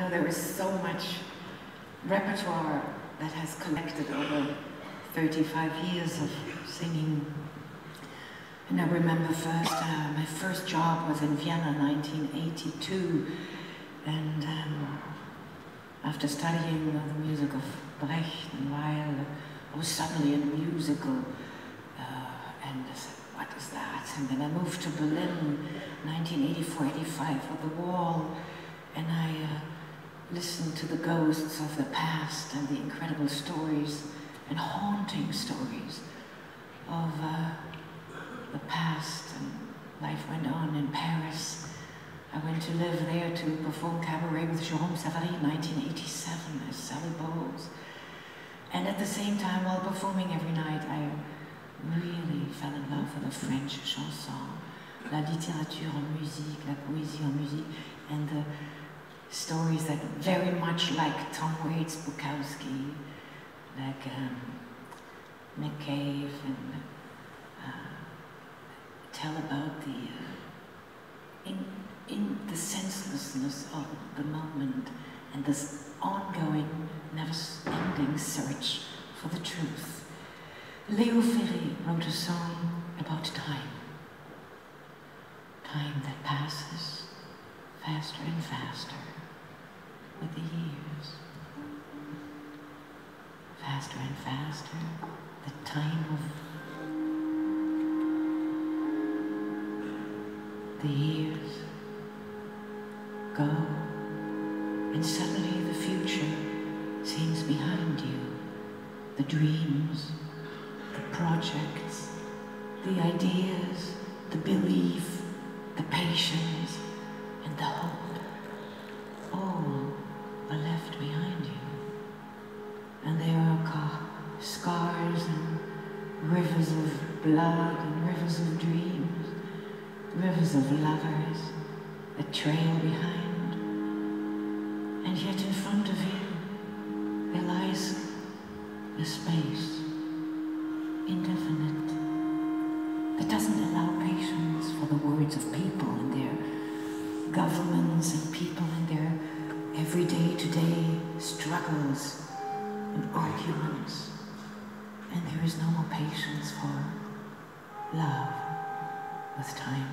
know, there is so much repertoire that has collected over 35 years of singing. And I remember my first job was in Vienna, 1982, and after studying the music of Brecht and Weill, I was suddenly in a musical, and I said, what is that? And then I moved to Berlin, 1984-85, for the Wall, and I listened to the ghosts of the past and the incredible stories and haunting stories of the past, and life went on in Paris. I went to live there to perform cabaret with Jérôme Savary in 1987 as Sally Bowles. And at the same time, while performing every night, I really fell in love with the French chanson, la littérature en musique, la poésie en musique, and the stories that very much like Tom Waits, Bukowski, like Nick Cave, and tell about the in the senselessness of the moment and this ongoing, never-ending search for the truth. Léo Ferré wrote a song about time. Time that passes faster and faster with the years. Faster and faster, the time of the years go, and suddenly the future seems behind you. The dreams, the projects, the ideas, the belief, the patience, and the hope, all are left behind you. And there are scars and rivers of blood and rivers of dreams, rivers of lovers that trail behind. And yet in front of you, there lies a space, indefinite, that doesn't allow patience for the words of people and their governments and people and their everyday today struggles and arguments. And there is no more patience for love with time.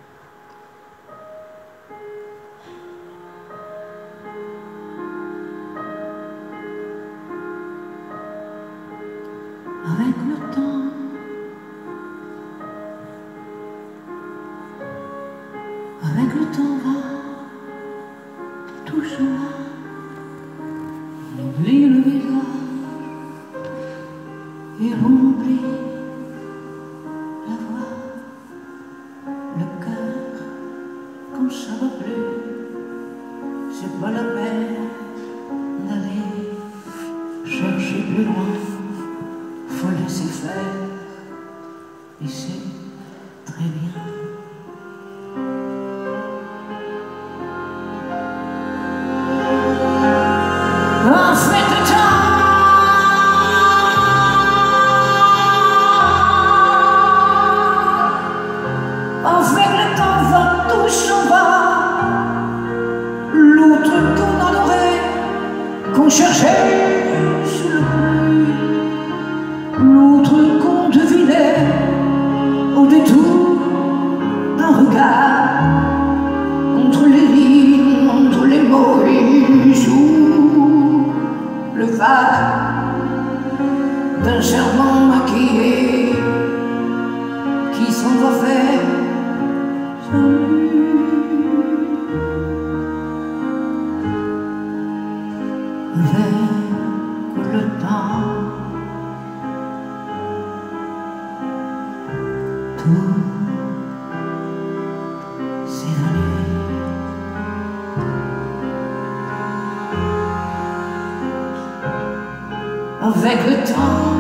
Avec le temps, avec le temps va, tout s'en va, on oublie le visage et on oublie la voix, le cœur, quand ça va plus, c'est pas la peine d'aller chercher plus loin. Faut laisser faire, et c'est très bien. Avec le temps, va, tout s'en va. L'autre qu'on adorait, qu'on cherchait sous le pluie. L'autre qu'on devinait au détour d'un regard, entre les lignes, entre les mots, il joue le phare d'un serment maquillé qui s'en va faire salut. Avec le temps, tout s'évanouit. Avec le temps,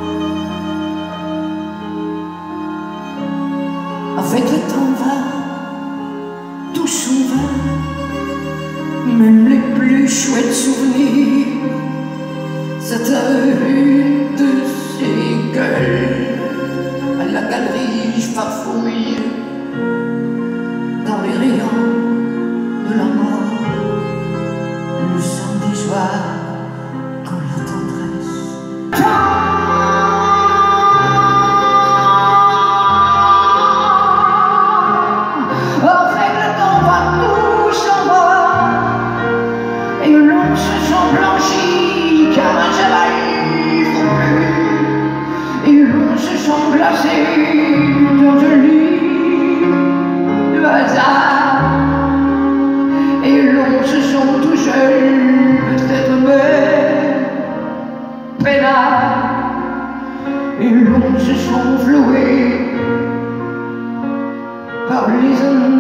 avec le temps va, tout s'en va, même les plus chouettes souvenirs. Cette une de ces gueules à la galerie, je farfouille dans les rayons de la mort. violons se sont touchés, peut-être même peinards, et l'on se sont floués par les